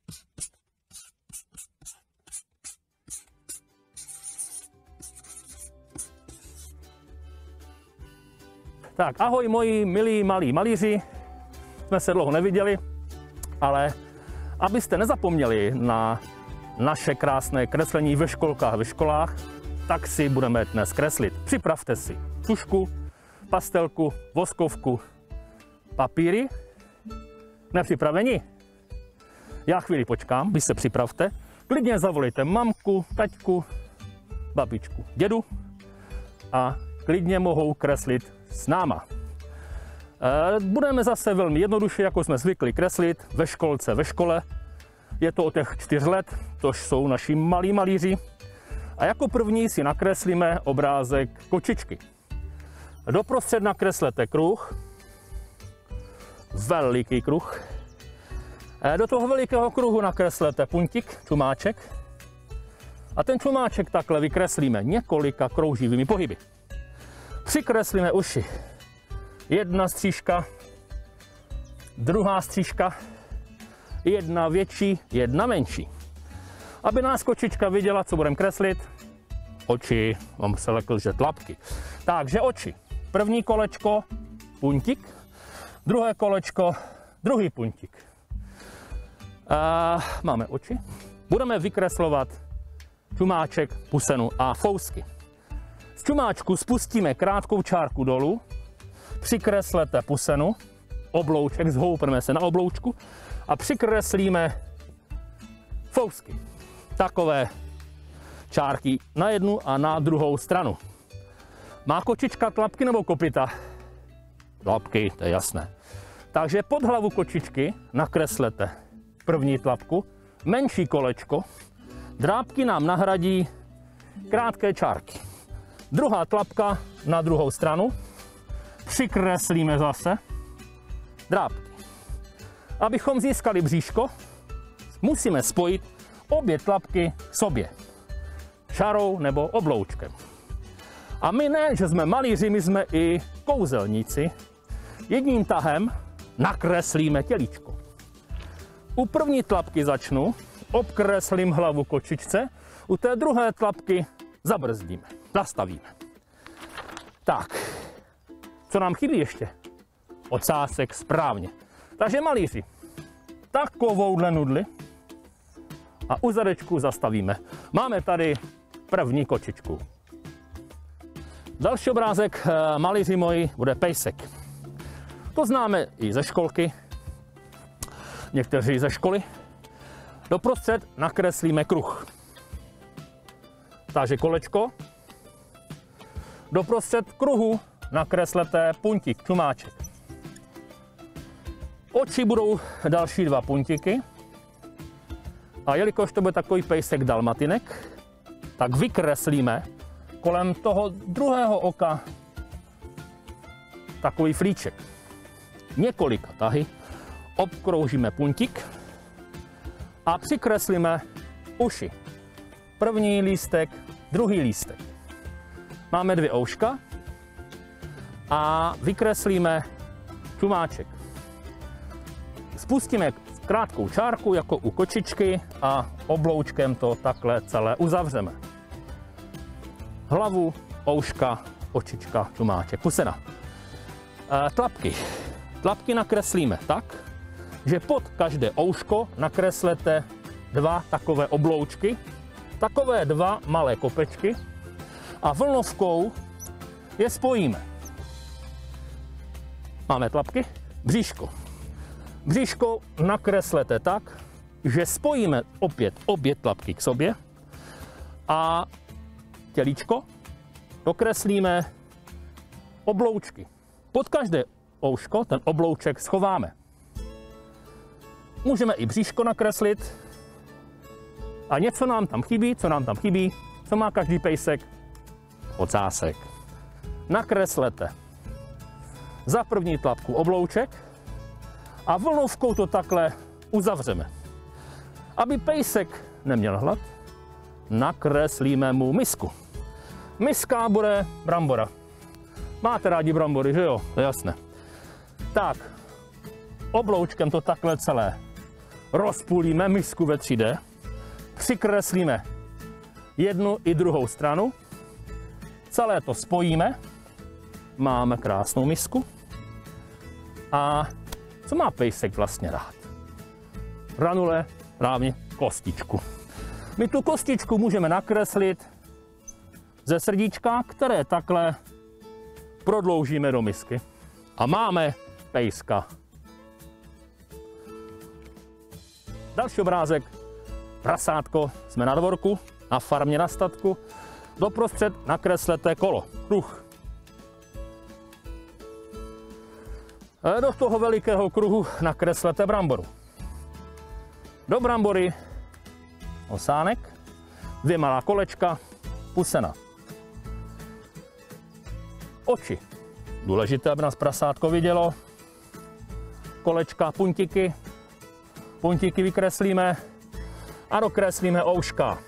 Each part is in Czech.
Tak, ahoj moji milí malí malíři, jsme se dlouho neviděli, ale abyste nezapomněli na naše krásné kreslení ve školkách a ve školách, tak si budeme dnes kreslit. Připravte si tužku, pastelku, voskovku, papíry. Nepřipraveni? Já chvíli počkám, vy se připravte. Klidně zavolejte mamku, taťku, babičku, dědu a klidně mohou kreslit s náma. Budeme zase velmi jednoduše, jako jsme zvykli kreslit ve školce, ve škole. Je to od těch 4 let, tož jsou naši malí malíři. A jako první si nakreslíme obrázek kočičky. Doprostřed nakreslete kruh, veliký kruh. Do toho velikého kruhu nakreslete puntík, čumáček. A ten čumáček takhle vykreslíme několika krouživými pohyby. Přikreslíme uši. Jedna střížka, druhá střížka, jedna větší, jedna menší. Aby nás kočička viděla, co budeme kreslit, oči, mám se lekl, že tlapky. Takže oči. První kolečko, puntík, druhé kolečko, druhý puntík. Máme oči. Budeme vykreslovat čumáček, pusenu a fousky. Z čumáčku spustíme krátkou čárku dolů, přikreslete pusenu, oblouček, zhoupneme se na obloučku a přikreslíme fousky. Takové čárky na jednu a na druhou stranu. Má kočička tlapky nebo kopyta? Tlapky, to je jasné. Takže pod hlavu kočičky nakreslete první tlapku, menší kolečko, drápky nám nahradí krátké čárky. Druhá tlapka na druhou stranu, přikreslíme zase drápky. Abychom získali bříško, musíme spojit obě tlapky k sobě, čarou nebo obloučkem. A my ne, že jsme malíři, my jsme i kouzelníci. Jedním tahem nakreslíme tělíčko. U první tlapky začnu, obkreslím hlavu kočičce, u té druhé tlapky zabrzdíme, zastavíme. Tak, co nám chybí ještě? Ocásek, správně. Takže malíři, takovouhle nudli a u zadečku zastavíme. Máme tady první kočičku. Další obrázek, malíři moji, bude pejsek. To známe i ze školky, někteří ze školy. Doprostřed nakreslíme kruh. Takže kolečko. Doprostřed kruhu nakreslete puntík, čumáček. Oči budou další dva puntíky. A jelikož to bude takový pejsek dalmatinek, tak vykreslíme kolem toho druhého oka takový flíček. Několika tahy obkroužíme puntík a přikreslíme uši. První lístek, druhý lístek. Máme 2 ouška a vykreslíme čumáček. Spustíme krátkou čárku jako u kočičky a obloučkem to takhle celé uzavřeme. Hlavu, ouška, očička, čumáček, pusena. Tlapky. Tlapky nakreslíme tak, že pod každé ouško nakreslete 2 takové obloučky, takové 2 malé kopečky a vlnovkou je spojíme. Máme tlapky, bříško. Bříško nakreslete tak, že spojíme opět obě tlapky k sobě a tělíčko dokreslíme obloučky. Pod každé ouško ten oblouček schováme. Můžeme i bříško nakreslit a něco nám tam chybí, co nám tam chybí, co má každý pejsek? Ocásek. Nakreslete za první tlapku oblouček a vlnovkou to takhle uzavřeme. Aby pejsek neměl hlad, nakreslíme mu misku. Miska bude brambora. Máte rádi brambory, že jo? To je jasné. Tak, obloučkem to takhle celé rozpůlíme misku ve 3D, přikreslíme jednu i druhou stranu, celé to spojíme, máme krásnou misku. A co má pejsek vlastně rád? Granule, právě kostičku. My tu kostičku můžeme nakreslit ze srdíčka, které takhle prodloužíme do misky. A máme pejska. Další obrázek. Prasátko. Jsme na dvorku, na farmě, na statku. Doprostřed nakreslete kolo, kruh. Do toho velikého kruhu nakreslete bramboru. Do brambory osánek, 2 malá kolečka, pusena. Oči. Důležité, aby nás prasátko vidělo. Kolečka, puntíky. Puntíky vykreslíme a dokreslíme ouška.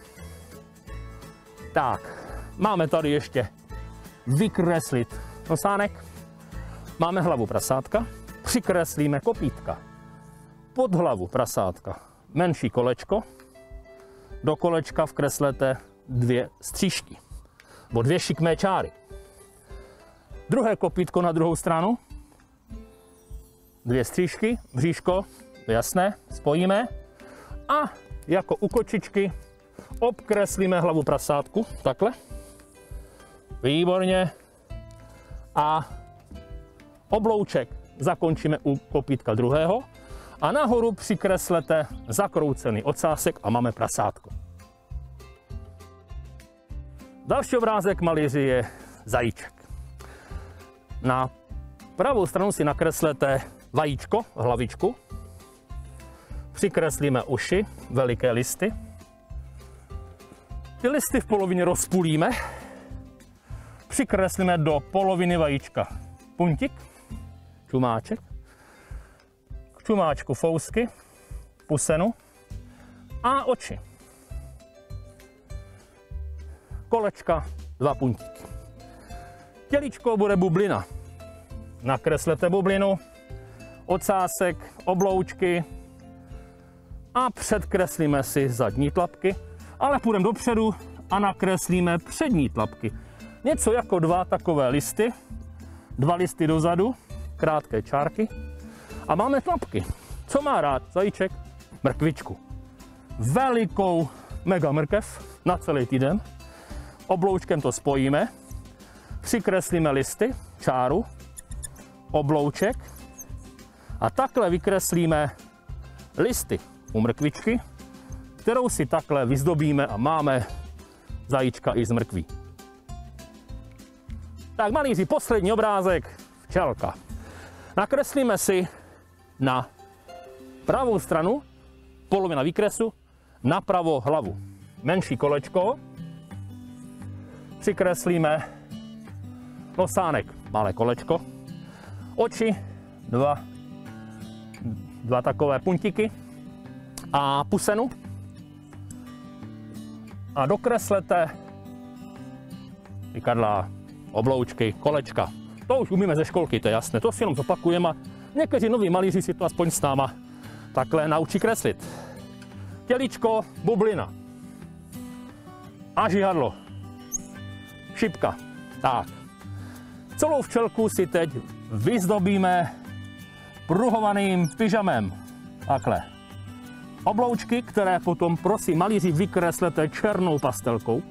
Tak, máme tady ještě vykreslit osánek. Máme hlavu prasátka, přikreslíme kopítka. Pod hlavu prasátka menší kolečko, do kolečka vkreslete 2 střížky, nebo 2 šikmé čáry. Druhé kopítko na druhou stranu, 2 střížky, bříško, jasné, spojíme a jako u kočičky obkreslíme hlavu prasátku, takhle. Výborně. A oblouček zakončíme u kopítka druhého a nahoru přikreslete zakroucený ocásek a máme prasátko. Další obrázek malíři je zajíček. Na pravou stranu si nakreslete vajíčko, hlavičku. Přikreslíme uši, veliké listy. Ty listy v polovině rozpůlíme. Přikreslíme do poloviny vajíčka puntík, čumáček, k čumáčku fousky, pusenu a oči. Kolečka, 2 puntíky. Tělíčko bude bublina. Nakreslete bublinu, ocásek, obloučky a předkreslíme si zadní tlapky, ale půjdeme dopředu a nakreslíme přední tlapky. Něco jako 2 takové listy, 2 listy dozadu, krátké čárky a máme tlapky. Co má rád zajíček? Mrkvičku. Velikou mega mrkev na celý týden. Obloučkem to spojíme, přikreslíme listy, čáru, oblouček a takhle vykreslíme listy u mrkvičky, kterou si takhle vyzdobíme a máme zajíčka i z mrkví. Tak malíři, poslední obrázek, včelka. Nakreslíme si na pravou stranu, polovina výkresu, napravo hlavu. Menší kolečko, přikreslíme nosánek, malé kolečko, oči, 2 takové puntíky a pusenu a dokreslete vykadlá, obloučky, kolečka. To už umíme ze školky, to je jasné, to si jenom zopakujeme a někteří noví malíři si to aspoň s náma takhle naučí kreslit. Tělíčko, bublina a žihadlo, šipka. Tak. Celou včelku si teď vyzdobíme pruhovaným pyžamem. Takhle. Obloučky, které potom, prosím, malíři, vykreslete černou pastelkou.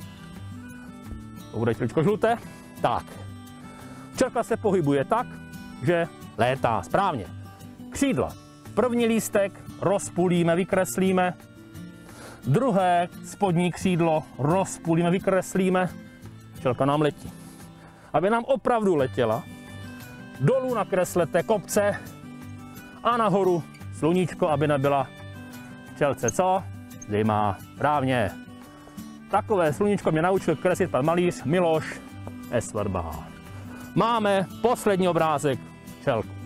To bude chvíličko žluté. Tak. Včelka se pohybuje tak, že létá správně. Křídla. První lístek rozpůlíme, vykreslíme. Druhé spodní křídlo rozpůlíme, vykreslíme. Včelka nám letí. Aby nám opravdu letěla, dolů nakreslete kopce a nahoru sluníčko, aby nebyla včelce co? Zima. Právně. Takové sluníčko mě naučil kreslit pan malíř Miloš Esvarbach. Máme poslední obrázek včelku.